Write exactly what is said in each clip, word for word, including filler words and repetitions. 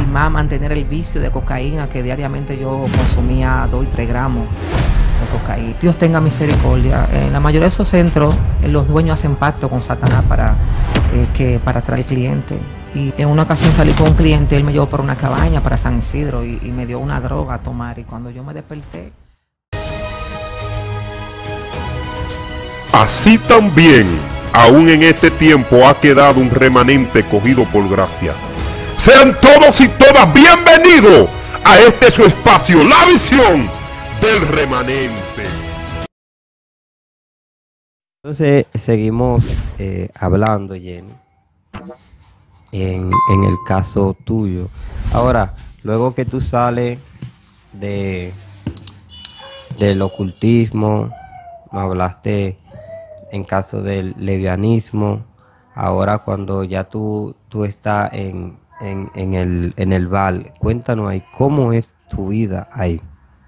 más mantener el vicio de cocaína, que diariamente yo consumía dos y tres gramos de cocaína. Dios tenga misericordia. En la mayoría de esos centros, eh, los dueños hacen pacto con Satanás para, eh, que, para atraer clientes. Y en una ocasión salí con un cliente, él me llevó por una cabaña para San Isidro y, y me dio una droga a tomar. Y cuando yo me desperté... Así también, aún en este tiempo ha quedado un remanente cogido por gracia. Sean todos y todas bienvenidos a este su espacio, La Visión del Remanente. Entonces seguimos eh, hablando, Jenny, en, en el caso tuyo. Ahora, luego que tú sales de del ocultismo, me hablaste en caso del lesbianismo. Ahora cuando ya tú, tú estás en, en, en, el, en el bar, cuéntanos ahí, ¿cómo es tu vida ahí?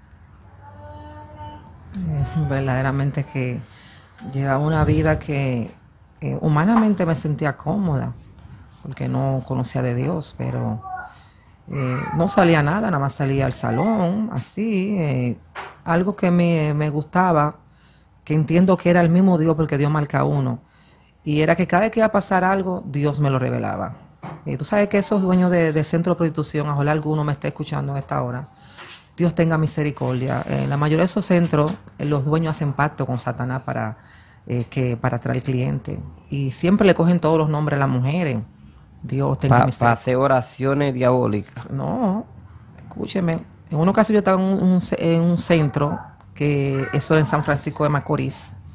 Eh, verdaderamente que llevaba una vida que eh, humanamente me sentía cómoda, porque no conocía de Dios, pero eh, no salía nada, nada más salía al salón, así, eh, algo que me, me gustaba, que entiendo que era el mismo Dios, porque Dios marca a uno, y era que cada vez que iba a pasar algo, Dios me lo revelaba. Y tú sabes que esos dueños de, de centro de prostitución, ojalá alguno me esté escuchando en esta hora, Dios tenga misericordia. En la mayoría de esos centros, eh, los dueños hacen pacto con Satanás para, eh, que, para atraer clientes, y siempre le cogen todos los nombres a las mujeres. Dios tenga Para misericordia. pa hacer oraciones diabólicas. No, escúcheme. En una ocasión yo estaba en un, un- en un centro, que eso era en San Francisco de Macorís,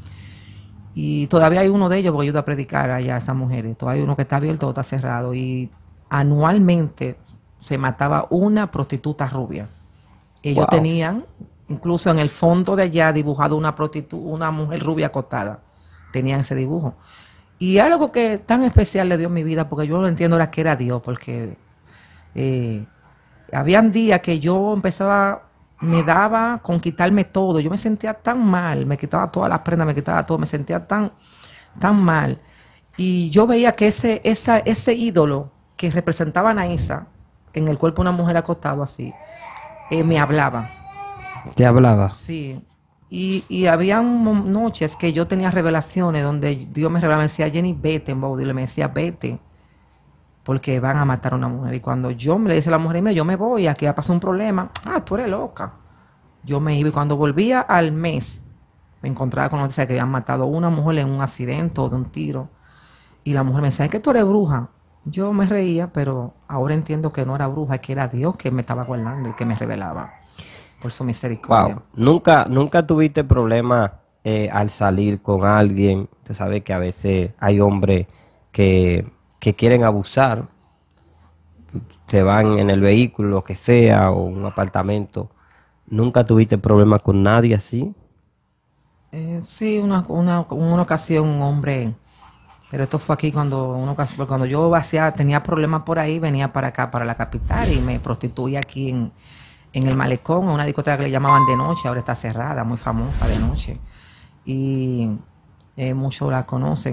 y todavía hay uno de ellos, porque yo iba a predicar allá a esas mujeres. Todavía hay uno que está abierto, otro está cerrado, y anualmente se mataba una prostituta rubia. Ellos Wow. tenían, incluso en el fondo de allá, dibujado una prostitu una mujer rubia acostada. Tenían ese dibujo. Y algo que tan especial le dio en mi vida, porque yo lo entiendo era que era Dios, porque eh, habían días que yo empezaba, me daba con quitarme todo. Yo me sentía tan mal, me quitaba todas las prendas, me quitaba todo, me sentía tan, tan mal. Y yo veía que ese, esa, ese ídolo que representaba a Anaísa, en el cuerpo de una mujer acostado así, eh, me hablaba. ¿Te hablaba? Sí. Y, y había noches que yo tenía revelaciones donde Dios me revelaba, me decía, Jenny, vete en Baudí, me decía, vete, porque van a matar a una mujer. Y cuando yo me le dice a la mujer, mira, yo me voy, aquí va a pasar un problema. Ah, tú eres loca. Yo me iba, y cuando volvía al mes, me encontraba con la noticia de que habían matado a una mujer en un accidente o de un tiro. Y la mujer me decía, es que tú eres bruja. Yo me reía, pero ahora entiendo que no era bruja, que era Dios que me estaba guardando y que me revelaba por su misericordia. Wow. Nunca, nunca tuviste problemas eh, al salir con alguien. Tú sabes que a veces hay hombres que, que quieren abusar, se van en el vehículo, lo que sea, o un apartamento. ¿Nunca tuviste problemas con nadie así? Eh, sí, una, una, una ocasión un hombre, pero esto fue aquí cuando, una ocasión, cuando yo hacía, tenía problemas por ahí, venía para acá, para la capital, y me prostituía aquí en, en el Malecón, en una discoteca que le llamaban De Noche, ahora está cerrada, muy famosa De Noche, y eh, muchos la conocen.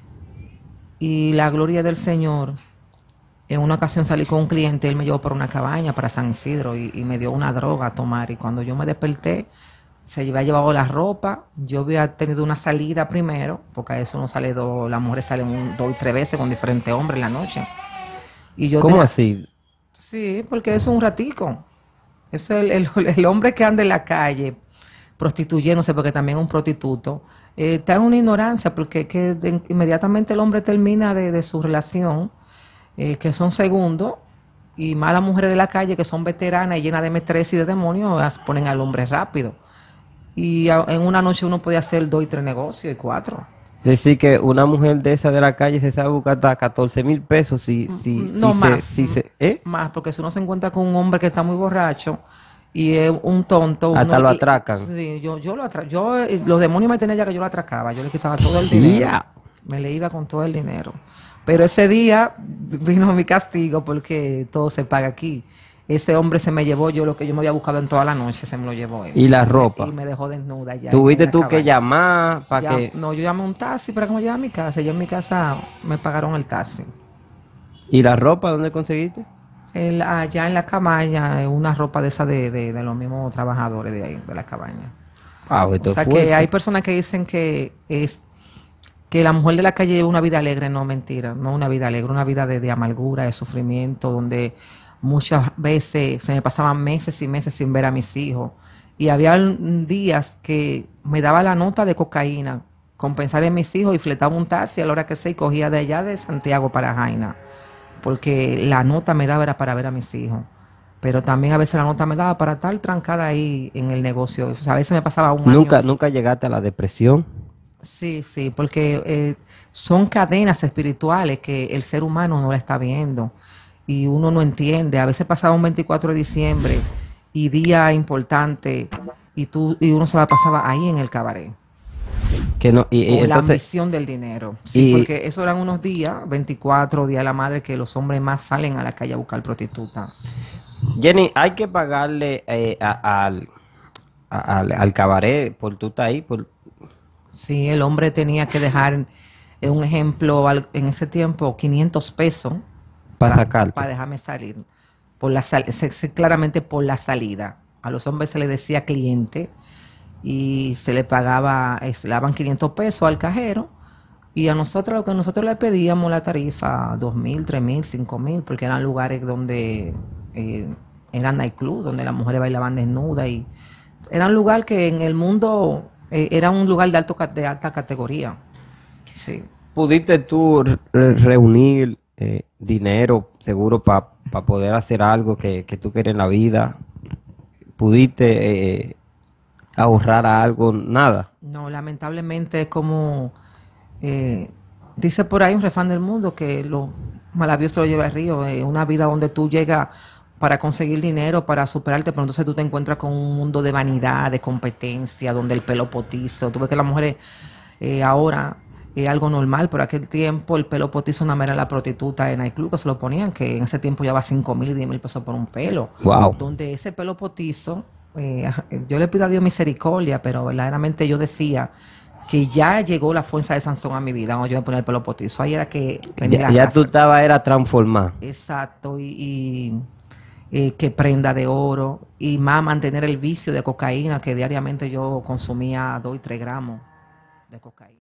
Y la gloria del Señor, en una ocasión salí con un cliente, él me llevó por una cabaña para San Isidro y, y me dio una droga a tomar, y cuando yo me desperté, se había llevado la ropa. Yo había tenido una salida primero, porque a eso no sale dos, las mujeres salen un, dos y tres veces con diferentes hombres en la noche. Y yo ¿Cómo tenía- así? Sí, porque eso es un ratico. Eso es el, el, el hombre que anda en la calle prostituyéndose, porque también es un prostituto, eh, está en una ignorancia, porque que de- inmediatamente el hombre termina de, de su relación, eh, que son segundos, y más las mujeres de la calle que son veteranas y llenas de metres y de demonios, las ponen al hombre rápido. Y a- en una noche uno puede hacer dos y tres negocios y cuatro. Es decir, que una mujer de esa de la calle se sabe buscar hasta catorce mil pesos si, si, No si más. se... Si se ¿eh? Más, porque si uno se encuentra con un hombre que está muy borracho y es un tonto. Hasta uno- lo y- atracan. Sí, yo, yo lo atra yo, eh, los demonios me tenían ya que yo lo atracaba. Yo le quitaba todo el dinero. Ya. Me le iba con todo el dinero. Pero ese día vino mi castigo, porque todo se paga aquí. Ese hombre se me llevó yo lo que yo me había buscado en toda la noche, se me lo llevó él. ¿Y la ropa? Y me dejó desnuda ya. ¿Tuviste en la tú que cabaña. llamar para Ya- que... No, yo llamé un taxi para que me lleve a mi casa. Yo en mi casa me pagaron el taxi. ¿Y la ropa dónde conseguiste? El- allá en la cabaña, eh, una ropa de esa de, de, de los mismos trabajadores de ahí, de la cabaña. Wow, O esto es sea que hay fuerte. personas que dicen que es que la mujer de la calle lleva una vida alegre, no mentira, no una vida alegre, una vida de, de amargura, de sufrimiento, donde muchas veces se me pasaban meses y meses sin ver a mis hijos. Y había días que me daba la nota de cocaína con pensar en mis hijos y fletaba un taxi a la hora que sea y cogía de allá de Santiago para Jaina, porque la nota me daba era para ver a mis hijos. Pero también a veces la nota me daba para estar trancada ahí en el negocio. O sea, a veces me pasaba un Nunca, año. nunca llegaste a la depresión. Sí, sí, porque eh, son cadenas espirituales que el ser humano no la está viendo y uno no entiende. A veces pasaba un veinticuatro de diciembre y día importante y tú y uno se la pasaba ahí en el cabaret Que no, y, y por la entonces, ambición del dinero. Sí, y porque eso eran unos días, veinticuatro, Día de la Madre, que los hombres más salen a la calle a buscar prostituta. Jenny, hay que pagarle eh, a- al, a- al, al cabaret por tú estar ahí, por, Sí, el hombre tenía que dejar, eh, un ejemplo, al- en ese tiempo, quinientos pesos para para sacarte. dejarme salir. Por la sal- se- se- claramente por la salida. A los hombres se les decía cliente y se le pagaba, eh, se le daban quinientos pesos al cajero. Y a nosotros, lo que nosotros le pedíamos la tarifa, dos mil, tres mil, cinco mil, porque eran lugares donde eh, eran nightclub, donde las mujeres bailaban desnudas y era un lugar que en el mundo eh, era un lugar de, alto, ca- de alta categoría. Sí. ¿Pudiste tú re- reunir eh, dinero seguro para poder hacer algo que, que tú quieres en la vida? ¿Pudiste eh, ahorrar algo? Nada. No, lamentablemente es como eh, dice por ahí un refrán del mundo que lo maravilloso lo lleva el río, eh, una vida donde tú llegas para conseguir dinero, para superarte, pero entonces tú te encuentras con un mundo de vanidad, de competencia, donde el pelo potizo. Tú ves que las mujeres eh, ahora es algo normal, pero aquel tiempo el pelo potizo nada más era la prostituta en nightclub que se lo ponían, que en ese tiempo llevaba cinco mil y diez mil pesos por un pelo. Wow. Donde ese pelo potizo, eh, yo le pido a Dios misericordia, pero verdaderamente yo decía que ya llegó la fuerza de Sansón a mi vida cuando yo me ponía el pelo potizo. Ahí era que venía Ya, la ya raza. tú estabas, era transformar. Exacto, y, y, eh, que prenda de oro, y más mantener el vicio de cocaína, que diariamente yo consumía dos y tres gramos de cocaína.